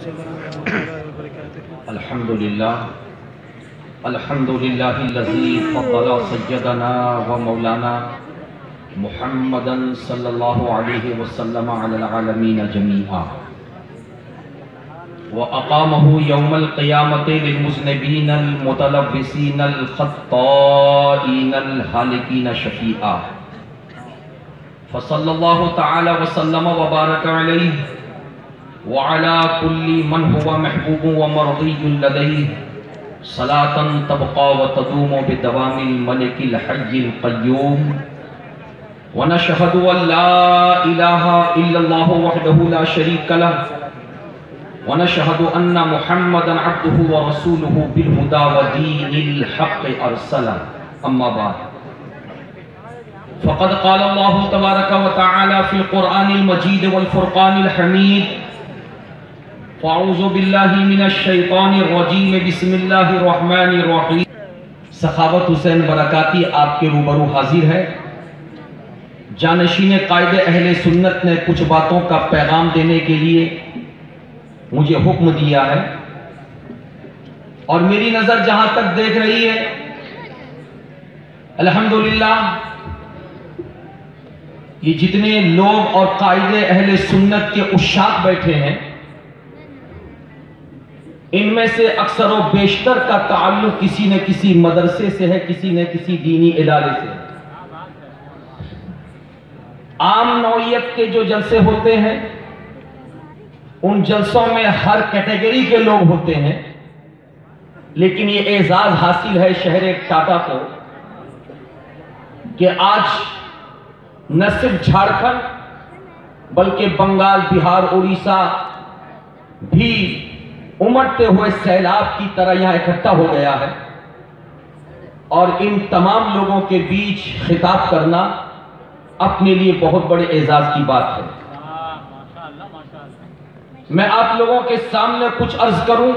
الحمدللہ الذی فضل سیدنا و مولانا محمدا صلی اللہ علیہ وسلم علی العالمین جمیعا وأقامه يوم القيامة للمذنبين المتلبسين الخطائين الهالكين شفيعا فصلى الله تعالى وسلم وبارك عليه وعلى كل من هو محبوب ومرضي لديه صلاة تبقى وتدوم بدوام الملك الحي القيوم ونشهد أن لا إله إلا الله وحده لا شريك له ونشهد أن محمدا عبده ورسوله بالهدى ودين الحق أرسله أما بعد فقد قال الله تبارك وتعالى في القرآن المجيد والفرقان الحميد فأعوذ بالله من الشيطان الرجيم بسم الله الرحمن الرحيم سخاوت حسین برکاتی آپ کے روبرو حاضر ہے۔ جانشین قائد اہل سنت نے کچھ باتوں کا پیغام دینے کے لیے مجھے حکم دیا ہے، اور میری نظر جہاں تک دیکھ رہی ہے الحمدللہ یہ جتنے لوگ اور قائد اہل سنت کے عشاق بیٹھے ہیں ان میں سے اکثر و بیشتر کا تعلق کسی نہ کسی مدرسے سے ہے، کسی نہ کسی دینی ادارے سے۔ عام نوعیت کے جو جلسے ہوتے ہیں ان جلسوں میں ہر کیٹیگری کے لوگ ہوتے ہیں، لیکن یہ اعزاز حاصل ہے شہر ٹاٹا کو کہ آج نہ صرف جھارکھنڈ بلکہ بنگال، بہار، اڑیسہ بھی امڑتے ہوئے سیلاب کی طرح یہاں اکٹھا ہو گیا ہے، اور ان تمام لوگوں کے بیچ خطاب کرنا اپنے لیے بہت بڑے اعزاز کی بات ہے۔ میں آپ لوگوں کے سامنے کچھ عرض کروں،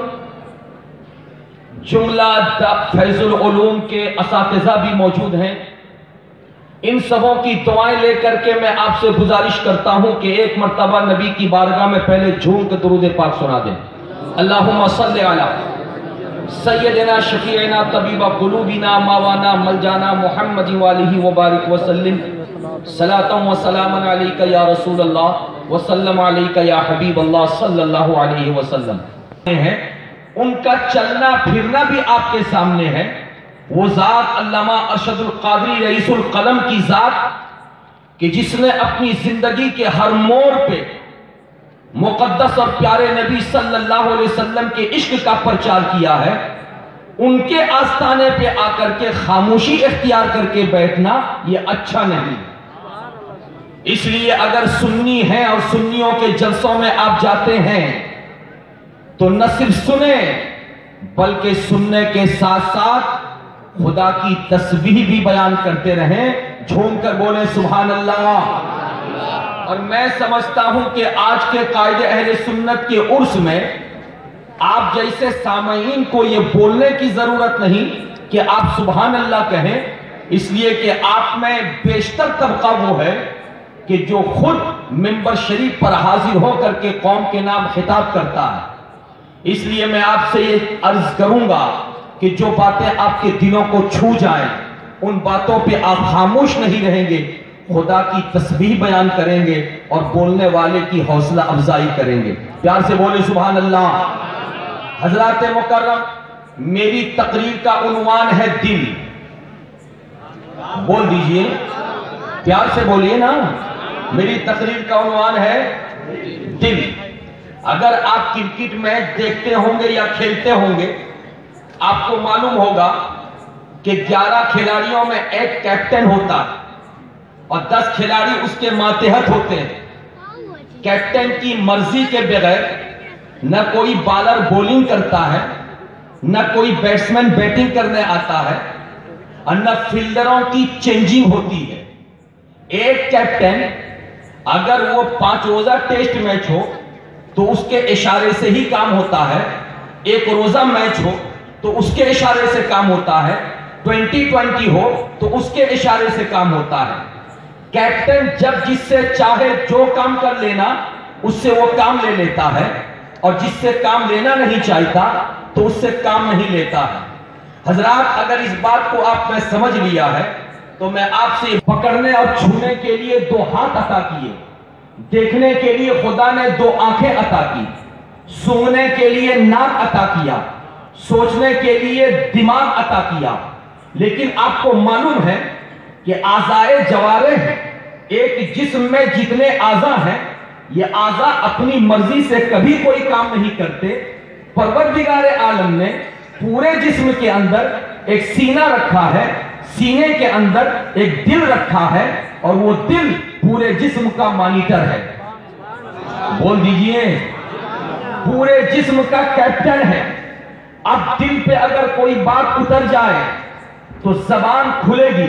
جملہ فیض العلوم کے اساتذہ بھی موجود ہیں، ان سبوں کی دعائیں لے کر کے میں آپ سے گزارش کرتا ہوں کہ ایک مرتبہ نبی کی بارگاہ میں پہلے جھوم کے درود پاک سنا دیں۔ اللہم صلی علی سیدنا شفیعنا طبیب قلوبنا ماوانا ملجانا محمد والہ وبارک وسلم صلاۃ و سلام علیک یا رسول اللہ وسلم علیک یا حبیب اللہ صلی اللہ علیہ وسلم۔ ان کا چلنا پھرنا بھی آپ کے سامنے ہے۔ وہ ذات علامہ ارشد القادری رئیس القلم کی ذات کہ جس نے اپنی زندگی کے ہر موڑ پہ مقدس اور پیارے نبی صلی اللہ علیہ وسلم کے عشق کا پرچار کیا ہے، ان کے آستانے پہ آ کر کے خاموشی اختیار کر کے بیٹھنا یہ اچھا نہیں۔ اس لیے اگر سنی ہیں اور سنیوں کے جلسوں میں آپ جاتے ہیں تو نہ صرف سنیں بلکہ سننے کے ساتھ ساتھ خدا کی تسبیح بھی بیان کرتے رہیں، جھوم کر بولیں سبحان اللہ۔ اور میں سمجھتا ہوں کہ آج کے قائد اہل سنت کے عرس میں آپ جیسے سامعین کو یہ بولنے کی ضرورت نہیں کہ آپ سبحان اللہ کہیں، اس لیے کہ آپ میں بیشتر طبقہ وہ ہے کہ جو خود منبر شریف پر حاضر ہو کر کے قوم کے نام خطاب کرتا ہے۔ اس لیے میں آپ سے یہ عرض کروں گا کہ جو باتیں آپ کے دلوں کو چھو جائیں ان باتوں پہ آپ خاموش نہیں رہیں گے، خدا کی تسبیح بیان کریں گے اور بولنے والے کی حوصلہ افزائی کریں گے۔ پیار سے بولے سبحان اللہ۔ حضرات مکرم، میری تقریر کا عنوان ہے دل۔ بول دیجئے، پیار سے بولیے نا، میری تقریر کا عنوان ہے دل۔ اگر آپ کرکٹ میچ دیکھتے ہوں گے یا کھیلتے ہوں گے آپ کو معلوم ہوگا کہ 11 کھلاڑیوں میں ایک کیپٹن ہوتا ہے اور 10 کھلاڑی اس کے ماتحت ہوتے ہیں۔ کیپٹن کی مرضی کے بغیر نہ کوئی بالر بولنگ کرتا ہے، نہ کوئی بیٹسمین بیٹنگ کرنے آتا ہے، اور نہ فیلڈروں کی چینجنگ ہوتی ہے۔ ایک کیپٹن اگر وہ 5 روزہ ٹیسٹ میچ ہو تو اس کے اشارے سے ہی کام ہوتا ہے، ایک روزہ میچ ہو تو اس کے اشارے سے کام ہوتا ہے، 2020 ہو تو اس کے اشارے سے کام ہوتا ہے۔ کیپٹن جب جس سے چاہے جو کام کر لینا اس سے وہ کام لے لیتا ہے، اور جس سے کام لینا نہیں چاہتا تو اس سے کام نہیں لیتا ہے۔ حضرات اگر اس بات کو آپ نے سمجھ لیا ہے تو میں آپ سے پکڑنے اور چھونے کے لیے 2 ہاتھ عطا کیے، دیکھنے کے لیے خدا نے 2 آنکھیں عطا کی، سونگنے کے لیے ناک عطا کیا، سوچنے کے لیے دماغ عطا کیا، لیکن آپ کو معلوم ہے کہ اعضائے جوارح ایک جسم میں جتنے اعضاء ہیں یہ اعضاء اپنی مرضی سے کبھی کوئی کام نہیں کرتے۔ پروردگار عالم نے پورے جسم کے اندر ایک سینہ رکھا ہے، سینے کے اندر ایک دل رکھا ہے، اور وہ دل پورے جسم کا مانیٹر ہے۔ بول دیجئے، پورے جسم کا کیپٹن ہے۔ اب دل پہ اگر کوئی بات اتر جائے تو زبان کھلے گی،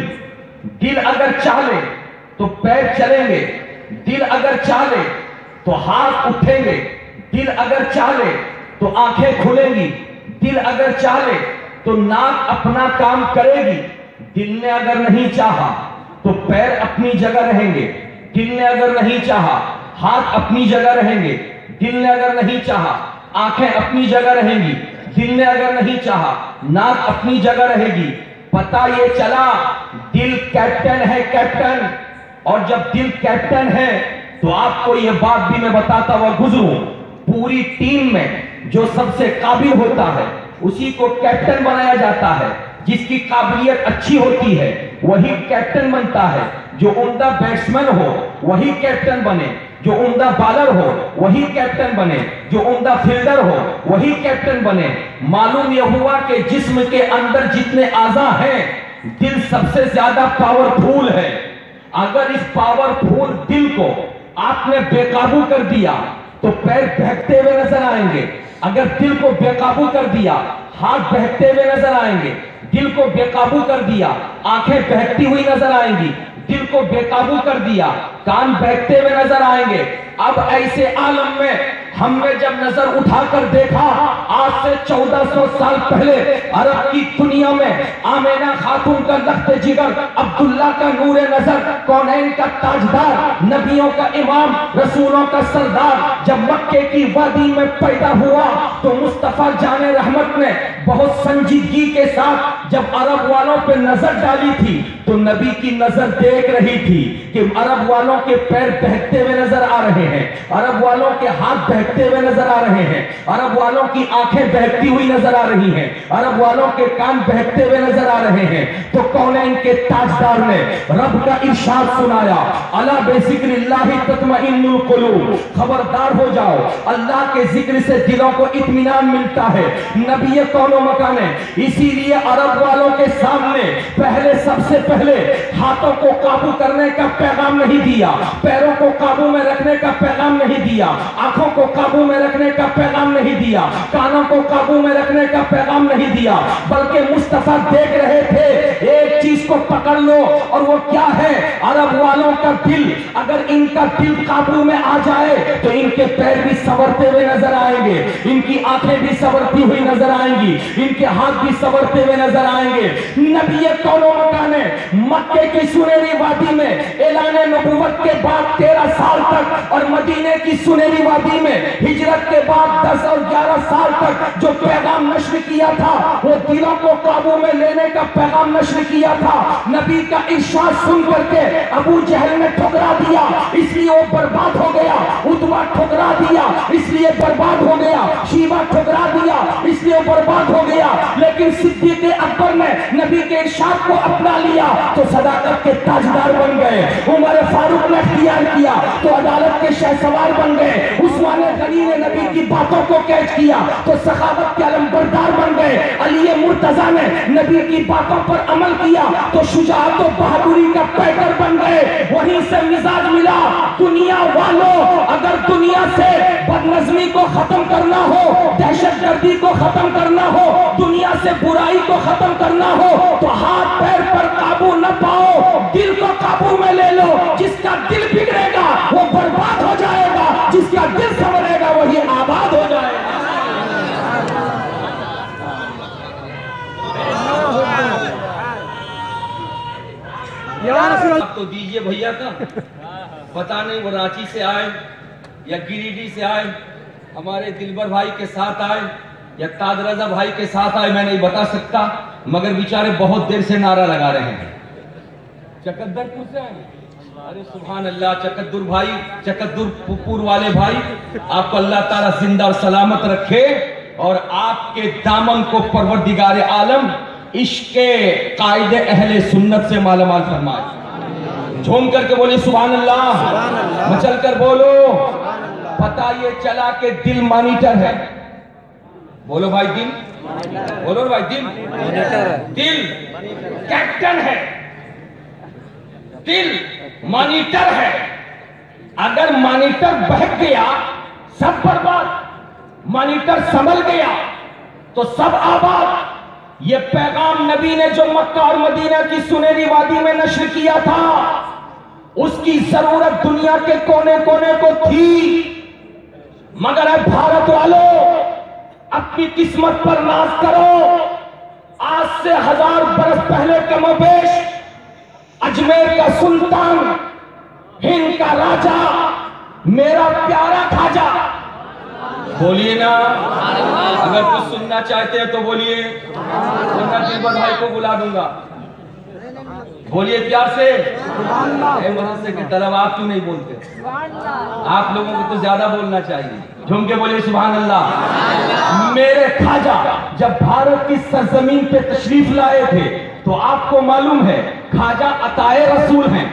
دل اگر چاہے تو پیر چلیں گے، دل اگر چاہے تو ہاتھ اٹھیں گے، دل اگر چاہے تو آنکھیں کھلیں گی، دل اگر چاہے تو ناک اپنا کام کرے گی۔ دل نے اگر نہیں چاہا تو پیر اپنی جگہ رہیں گے، دل نے اگر نہیں چاہا ہاتھ اپنی جگہ رہیں گے، دل نے اگر نہیں چاہا آنکھیں اپنی جگہ رہیں گی، دل نے اگر نہیں چاہا ناک اپنی جگہ رہے گی۔ پتہ یہ چلا دل کیپٹن ہے، کیپٹن۔ اور جب دل کیپٹن ہے تو آپ کو یہ بات بھی میں بتاتا ہوا گزروں، پوری ٹیم میں جو سب سے قابل ہوتا ہے اسی کو کیپٹن بنایا جاتا ہے۔ جس کی قابلیت اچھی ہوتی ہے وہی کیپٹن بنتا ہے۔ جو عمدہ بیٹسمن ہو وہی کیپٹن بنے، جو عمدہ بالر ہو وہی کیپٹن بنے، جو عمدہ فیلڈر ہو وہی کیپٹن بنے۔ معلوم یہ ہوا کہ جسم کے اندر جتنے اعضاء ہیں دل سب سے زیادہ پاورفل ہے۔ اگر اس پاورفل دل کو آپ نے بے قابو کر دیا تو پیر بہکتے ہوئے نظر آئیں گے، اگر دل کو بے قابو کر دیا ہاتھ بہکتے ہوئے نظر آئیں گے، دل کو بے قابو کر دیا آنکھیں بہکتی ہوئی نظر آئیں گی، دل کو بے قابو کر دیا کان بہکتے ہوئے نظر آئیں گے۔ اب ایسے عالم میں ہم نے جب نظر اٹھا کر دیکھا، آج سے 1400 سال پہلے عرب کی دنیا میں آمینہ خاتون کا لخت جگر، عبداللہ کا نور نظر، کونین کا تاجدار، نبیوں کا امام، رسولوں کا سردار جب مکے کی وادی میں پیدا ہوا تو مصطفیٰ جان رحمت نے بہت سنجیدگی کے ساتھ جب عرب والوں پہ نظر ڈالی تھی تو نبی کی نظر دیکھ رہی تھی کہ عرب والوں کے پیر بہکتے ہوئے نظر آ رہے ہیں، عرب والوں کے ہاتھ بہکتے ہوئے نظر آ رہے ہیں، عرب والوں کی آنکھیں بہکتی ہوئی نظر آ رہی ہیں، عرب والوں کے کان بہکتے ہوئے نظر آ رہے ہیں۔ تو کونین کے تاجدار نے رب کا ارشاد سنایا، الا بذکر اللہ تطمئن القلوب، خبردار ہو جاؤ اللہ کے ذکر سے دلوں کو اطمینان ملتا ہے۔ نبی کون و مکان ہے، اسی لیے عرب والوں کے سامنے پہلے سب سے پہلے ہاتھوں کو قابو کرنے کا پیغام نہیں دیا، پیروں کو قابو میں رکھنے کا پیغام نہیں دیا، آنکھوں کو قابو میں رکھنے کا پیغام نہیں دیا، کانوں کو قابو میں رکھنے کا پیغام نہیں دیا، بلکہ مصطفیٰ دیکھ رہے تھے ایک چیز کو پکڑ لو، اور وہ کیا ہے؟ عرب والوں کا دل، اگر ان کا دل قابو میں آ جائے تو ان کے پیر بھی سنورتے ہوئے نظر آئیں گے، ان کی آنکھیں بھی سنورتی ہوئی نظر آئیں گی، ان کے ہاتھ بھی سنورتے ہوئے نظر آئیں گے۔ نبی کون و مکان ہے، مکے کی سنہری وادی میں اعلان نبوت کے بعد 13 سال تک، اور مدینے کی سنہری وادی میں ہجرت کے بعد 10 اور 11 سال تک جو پیغام نشر کیا تھا وہ دلوں کو قابو میں لینے کا پیغام نشر کیا تھا۔ نبی کا ارشاد سن کر کے ابو جہل نے ٹھکرا دیا، اس لیے وہ برباد ہو گیا، عتبہ ٹھکرا دیا اس لیے برباد ہو گیا، شیبہ ٹھکرا دیا اس لیے برباد ہو گیا، لیکن صدیق اکبر نے نبی کے ارشاد کو اپنا لیا تو صداقت کے تاجدار بن گئے، عمر فاروق نے اختیار کیا تو عدالت کے شہسوار بن گئے، عثمان غنی نے نبی کی باتوں کو کیچ کیا تو سخاوت کے علمبردار بن گئے، علی مرتضیٰ نے نبی کی باتوں پر عمل کیا تو شجاعت و بہادری کا پیکر بن گئے۔ وہیں سے مزاج ملا، دنیا والوں اگر دنیا سے بدنظمی کو ختم کرنا ہو، دہشت گردی کو ختم کرنا ہو، دنیا سے برائی کو ختم کرنا ہو تو ہاتھ پیر پر قابو نہ پاؤ، دل کو قابو میں لے لو۔ جس کا دل بگڑے گا وہ برباد ہو جائے گا، جس کا دل سنورے گا وہی آباد ہو جائے گا۔ آپ تو دیجئے بھیا کا، پتہ نہیں وہ رانچی سے آئے یا گریڈی سے آئے ہمارے دلبر بھائی کے ساتھ آئے یا تاج رضا بھائی کے ساتھ آئے میں نہیں بتا سکتا، مگر بیچارے بہت دیر سے نعرہ لگا رہے ہیں۔ چکدر پور سے آئے، ارے سبحان اللہ، چکدر بھائی، چکدر پور والے بھائی، آپ کو اللہ تعالیٰ زندہ اور سلامت رکھے اور آپ کے دامن کو پروردگار عالم عشق قائد اہل سنت سے مالا مال فرمائے۔ جھوم کر کے بولے سبحان اللہ، مچل کر بولو۔ پتہ یہ چلا کہ دل مانیٹر ہے، بولو بھائی دل، بولو بھائی دل، دل کیپٹن ہے، دل مانیٹر ہے۔ اگر مانیٹر بہک گیا سب برباد، مانیٹر سنبھل گیا تو سب آباد۔ یہ پیغام نبی نے جو مکہ اور مدینہ کی سنہری وادی میں نشر کیا تھا، اس کی ضرورت دنیا کے کونے کونے کو تھی، مگر اے بھارت والوں، اپنی قسمت پر ناز کرو۔ آج سے 1000 برس پہلے کم و بیش اجمیر کا سلطان، ہند کا راجا، میرا پیارا خواجہ، بولیے نا، اگر کچھ سننا چاہتے ہیں تو بولیے، ورنہ دلبر بھائی کو بلا دوں گا، بولیے پیار سے۔ اے مدرسے کے طلبہ آپ کیوں نہیں بولتے؟ آپ لوگوں کو تو زیادہ بولنا چاہیے، جھوم کے بولیے سبحان اللہ۔ میرے خواجہ جب بھارت کی سرزمین پہ تشریف لائے تھے تو آپ کو معلوم ہے خواجہ عطائے رسول ہیں،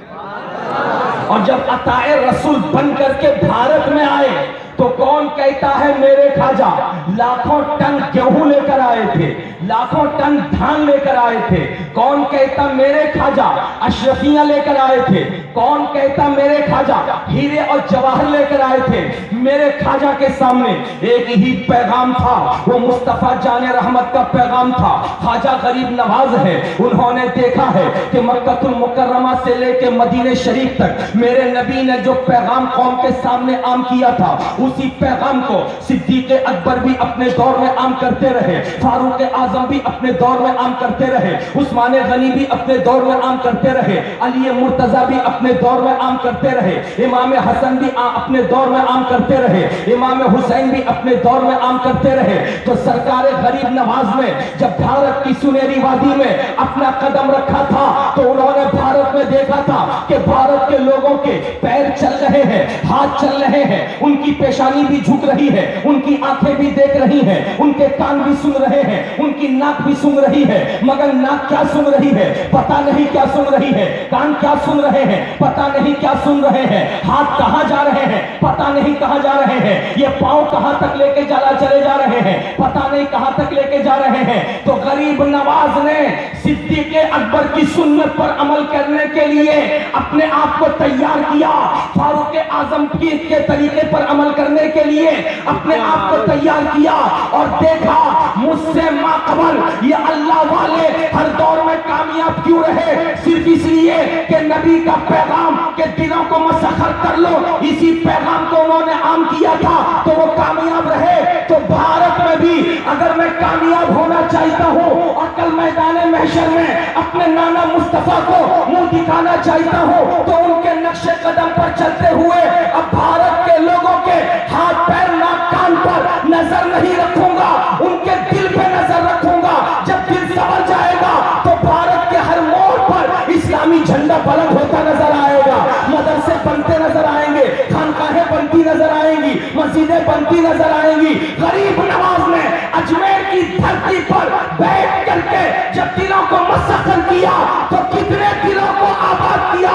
اور جب عطائے رسول بن کر کے بھارت میں آئے تو کون کہتا ہے میرے خواجہ لاکھوں ٹن گیہوں لے کر آئے تھے، لاکھوں ٹن دھان لے کر آئے تھے؟ کون کہتا میرے خواجہ اشرفیاں لے کر آئے تھے؟ کون کہتا میرے خواجہ ہیرے اور جواہر لے کر آئے تھے؟ میرے خواجہ کے سامنے ایک ہی پیغام تھا، وہ مصطفیٰ جان رحمت کا پیغام تھا۔ خواجہ غریب نواز ہے، انہوں نے دیکھا ہے کہ مکہ المکرمہ سے لے کے مدینہ شریف تک میرے نبی نے جو پیغام قوم کے سامنے عام کیا تھا، اسی پیغام کو صدیق اکبر بھی اپنے دور میں عام کرتے رہے، فاروق اعظم بھی اپنے دور میں عام کرتے رہے، عثمان غنی بھی اپنے دور میں عام کرتے رہے، علی مرتضیٰ بھی اپنے دور میں عام کرتے رہے، امام حسن بھی اپنے دور میں عام کرتے رہے، امام حسین بھی اپنے دور میں عام کرتے رہے۔ تو سرکار غریب نواز نے جب بھارت کی سنہری وادی میں اپنا قدم رکھا تھا تو انہوں نے بھارت میں دیکھا تھا کہ بھارت کے لوگوں کے پیر چل رہے ہیں، ہاتھ چل رہے ہیں، ان کی پیشانی بھی جھک رہی ہے، ان کی آنکھیں بھی دیکھ رہی ہیں، ان کے کان بھی سن رہے ہیں، ان کی ناک بھی سن رہی ہے، مگر ناک کیا سن رہی ہے پتہ نہیں کیا سن رہی ہے، کان کیا سن رہے ہیں پتہ نہیں کیا سن رہے ہیں، ہاتھ کہاں جا رہے ہیں پتہ نہیں کہاں جا رہے ہیں، یہ پاؤں کہاں تک لے کے چلے جا رہے ہیں پتہ نہیں کہاں تک لے کے جا رہے ہیں۔ تو غریب نواز نے صدیق اکبر کی سنت پر عمل کرنے کے لیے اپنے آپ کو تیار کیا، فاروق اعظم کے طریقے پر عمل کرنے کے لیے اپنے آپ کو تیار کیا، اور دیکھا مجھ سے ماقبل یہ اللہ والے ہر دور میں کامیاب کیوں رہے؟ صرف اس لیے کہ نبی کا پیغام کے دلوں کو مسخر کر لو، اسی پیغام کو انہوں نے عام کیا تھا تو وہ کامیاب رہے۔ تو بھارت میں بھی اگر میں کامیاب ہونا چاہتا ہوں اور کل میدان محشر میں اپنے نانا مصطفیٰ کو منہ دکھانا چاہتا ہوں تو ان کے نقش قدم پر چلتے ہوئے اب بھارت کے لوگوں کے ہاتھ پیر ناک کان پر نظر نہیں رکھوں گا، ان کے دل پہ نظر رکھوں گا۔ جب دل سنور جائے گا تو بھارت کے ہر موڑ پر اسلامی جھنڈا بلند ہوتا نظر آئے گا، مدرسے بنتے نظر آئیں گے، خانقاہیں بنتی نظر آئیں گی، مسجدیں بنتی نظر آئیں گی۔ غریب نواز نے اجمیر کی دھرتی پر بیٹھ کر کے جب دلوں کو مسخر کیا تو کتنے دلوں کو آباد کیا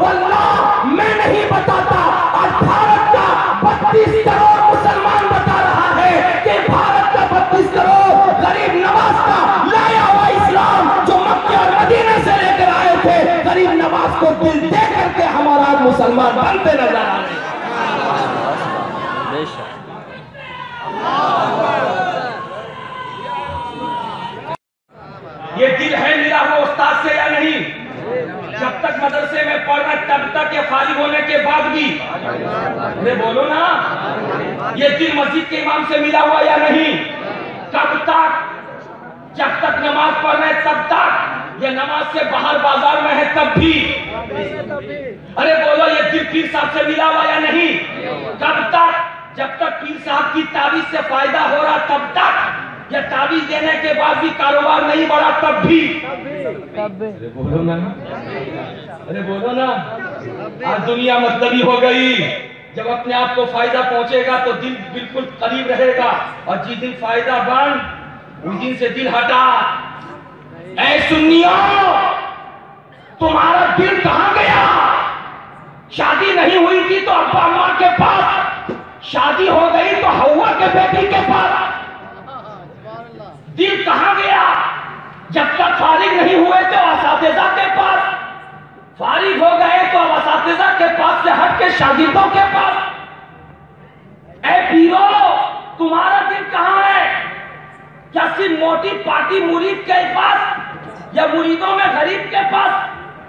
واللہ میں نہیں بتاتا، آج بھارت کا 32 کروڑ مسلمان بتا رہا ہے کہ بھارت کا 32 کروڑ غریب نواز کا لایا ہوا اسلام جو مکہ اور مدینہ سے لے کر آئے تھے، غریب نواز کو دل دے کر کے ہمارا آج مسلمان بنتے نظر آ رہے ہیں۔ یہ دل ہے ملا ہوا استاد سے یا نہیں؟ جب تک مدرسے میں پڑھنا تب تک، یہ فارغ ہونے کے بعد بھی بولو نا، یہ دل مسجد کے امام سے ملا ہوا یا نہیں؟ کب تک؟ جب تک نماز پڑھ رہے تب تک، یہ نماز سے باہر بازار میں ہے تب بھی۔ ارے بولو یہ دل پیر صاحب سے ملا ہوا یا نہیں؟ کب تک؟ जब तक पीर साहब की ताबीज से फायदा हो रहा तब तक, या ताबीज देने के बाद भी कारोबार नहीं बढ़ा तब भी। अरे बोलो ना, अरे बोलो ना। आज दुनिया मतलबी हो गई। जब अपने आप को फायदा पहुंचेगा तो दिल बिल्कुल करीब रहेगा, और जिस दिन फायदा बन उस दिन से दिल हटा। ऐ सुन्नियों, तुम्हारा दिल कहां गया? शादी नहीं हुई थी तो अब्बा अम्मा के पास, शादी हो गई तो हव्वा के बेटी के पास। दिल कहां गया? जब तक फारिग नहीं हुए तो असातिज़ा के पास, फारिग हो गए तो अब असातिज़ा के पास से हट के शागिर्दों के पास। ऐ पीरो, तुम्हारा दिल कहां है? क्या सिर्फ मोटी पार्टी मुरीद के पास, या मुरीदों में गरीब के पास?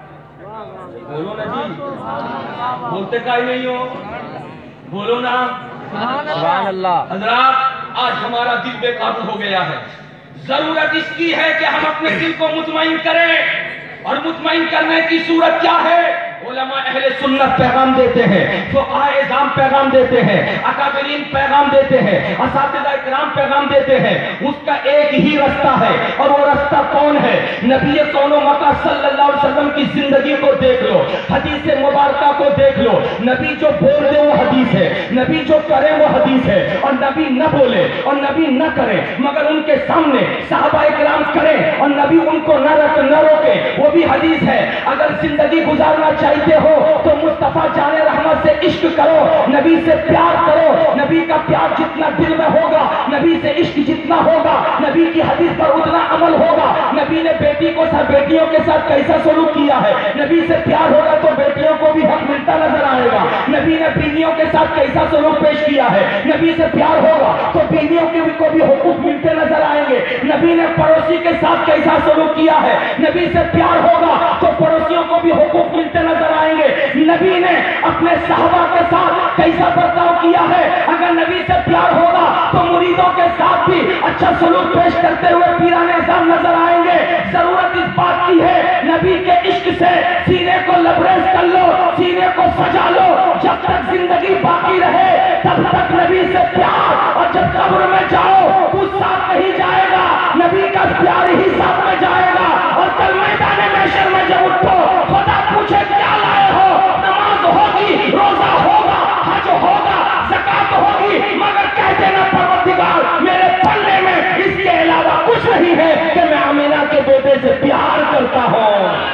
बोलो ना जी, बोलते काहे नहीं हो? बोलो ना। सुभान अल्लाह। हज़रात, आज हमारा दिल बेकाबू हो गया है। जरूरत इसकी है कि हम अपने दिल को मुतमईन करें, और मुतमईन करने की सूरत क्या है? उलमा अहले सुन्नत पैगाम देते हैं, फुक़हा इज़ाम पैगाम देते हैं, अकाबिरीन पैगाम देते हैं, असातिज़ा इकराम पैगाम देते हैं। उसका एक ही रास्ता है, और वो रास्ता कौन है? नबी कौनो मका सल्लल्लाहु अलैहि वसल्लम की जिंदगी को देख लो, हदीस मुबारका को देख लो। नबी जो बोल दे वो हदीस है, नबी जो करे वो हदीस है, और नबी न बोले और नबी न करे मगर उनके सामने सहाबा इकराम करें और नबी उनको न रोके, वो भी हदीस है। अगर जिंदगी गुजारना चाहते हो तो मुस्तफा जाने रहमत से इश्क करो, नबी से प्यार करो। नबी का प्यार जितना दिल में होगा, नबी से इश्क जितना होगा, नबी की हदीस पर उतना अमल होगा। नबी ने बेटी को बेटियों के साथ कैसा सलूक किया है, नबी से प्यार होगा तो बेटियों को भी हक मिलता नजर आएगा। नबी ने बीवियों के साथ कैसा सलूक पेश किया है, नबी से प्यार होगा तो बीवियों को भी हुकूक मिलते नजर आएंगे। नबी ने पड़ोसी के साथ कैसा सलूक किया है, नबी से प्यार होगा तो पड़ोसियों को भी हुकूक मिलते नजर आएंगे। नबी ने अपने साहबा के साथ कैसा बर्ताव किया है, अगर नबी से प्यार होगा तो मुरीदों के साथ भी अच्छा सलूक पेश करते हुए पीराने इज़ाम नजर आएंगे। जरूरत इस बात की है, नबी के इश्क से सीने को लबरेज कर लो, सीने को सजा लो। जब तक जिंदगी बाकी रहे तब तक नबी से प्यार, और जब कब्र में जाओ कुछ साथ नहीं जाएगा, नबी का प्यार ही साथ में जाएगा। और कल मैदान महशर में जब उठो, खुदा पूछे क्या लाए हो, नमाज होगी, रोजा होगा, हज होगा, ज़कात होगी, मगर कह देना परवरदिगार मेरे पल्ले में इसके अलावा कुछ नहीं है कि मैं आमीना के बेटे से प्यार करता हूँ।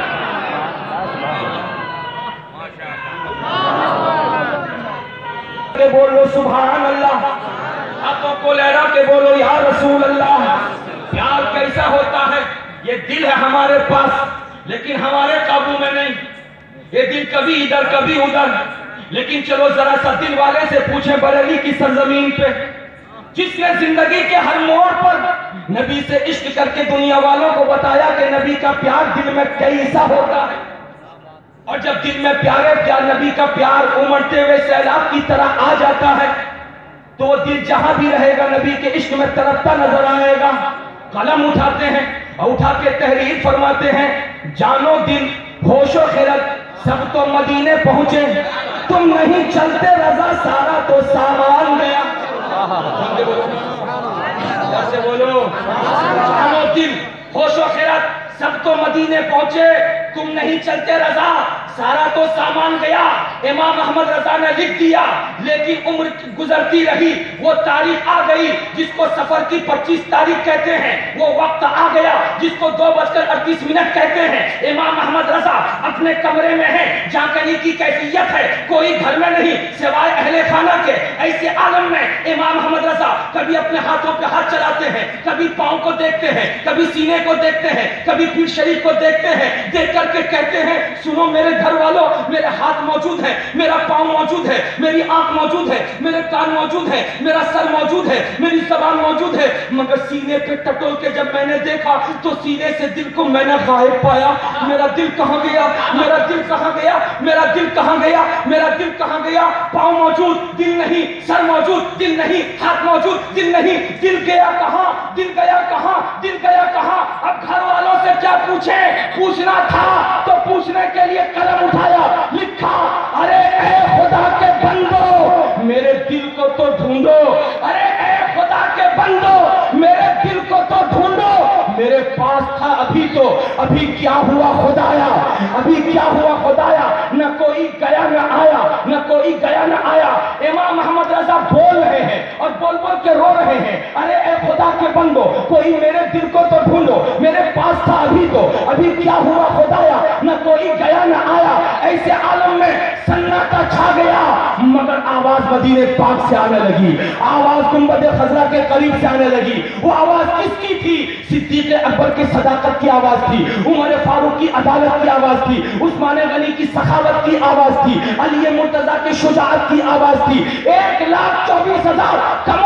बोलो सुभान अल्लाह, हाथों को लहरा के बोलो या रसूल अल्लाह। प्यार कैसा होता है? ये दिल है हमारे पास, लेकिन हमारे काबू में नहीं। ये दिल कभी इधर कभी उधर। लेकिन चलो जरा सा दिल वाले से पूछें, बरेली की सरजमीन पे जिसने जिंदगी के हर मोड़ पर नबी से इश्क करके दुनिया वालों को बताया कि नबी का प्यार दिल में कैसा होता है। और जब दिल में प्यार नबी का प्यार उमड़ते हुए सैलाब की तरह आ जाता है तो वो दिल जहां भी रहेगा नबी के इश्क में तड़पता नजर आएगा। कलम उठाते हैं और उठा के तहरीर फरमाते हैं, जानो दिल होशो खिरत सब तो मदीने पहुंचे, तुम नहीं चलते रजा सारा तो सामान गया। बोलो, जानो दिल होशो खिरत सब तो मदीने पहुंचे, तुम नहीं चलते रजा सारा तो सामान गया। इमाम अहमद रजा ने लिख दिया, लेकिन उम्र गुजरती रही, वो तारीख आ गई जिसको सफर की 25 तारीख कहते हैं। वो वक्त आ गया जिसको 2:38 कहते हैं। इमाम अहमद रजा अपने कमरे में है, जागने की कैफियत है, कोई घर में नहीं सिवाय अहले खाना के। ऐसे आलम में इमाम अहमद रजा कभी अपने हाथों पे हाथ चलाते हैं, कभी पांव को देखते हैं, कभी सीने को देखते हैं, कभी पीर शरीफ को देखते हैं। देख करके कहते हैं, सुनो मेरे घर वालों, मेरे हाथ मौजूद है, मेरा पांव मौजूद है, मेरी आंख मौजूद है, मेरे कान मौजूद है, मेरा सर मौजूद है, मेरी जबान मौजूद है, मगर सीने पे टटोल के जब मैंने देखा तो सीने से दिल को मैंने गायब पाया। मेरा दिल कहां गया, मेरा दिल कहां गया, मेरा दिल कहां गया, मेरा दिल कहां गया। पांव मौजूद, दिल नहीं, सर मौजूद, दिल नहीं, हाथ मौजूद, दिल नहीं, दिल गया कहां, दिल गया कहां, दिल गया कहां। अब घर वालों से क्या पूछे, पूछना था तो पूछने के लिए कलम उठाया, लिखा, अरे ए खुदा के बंदो, मेरे दिल को तो ढूंढो। अरे ए खुदा के बंदो, मेरे दिल को तो ढूंढो, मेरे पास था अभी तो, अभी क्या हुआ खुदाया, अभी क्या हुआ खुदाया, न कोई गया न आया, न कोई गया न आया। इमाम मोहम्मद रजा बोल रहे हैं और बोल बोल के रो रहे हैं, अरे ए खुदा के बंदो, कोई मेरे दिल को तो ढूंढो, मेरे पास था अभी तो, अभी क्या हुआ खुदाया, न कोई गया न आया। ऐसे आलम में सन्नाटा छा गया, मगर आवाज मदीने पाक से आने लगी, आवाज गुंबद खजरा के करीब से आने लगी। वो आवाज किसकी थी? सिद्दीक अकबर की सदाकत की आवाज थी, उमर फारूक की अदालत की आवाज थी, उस्मान गनी की सखावत की आवाज थी, अली मुर्तजा की शुजाअत की आवाज थी। 1,24,000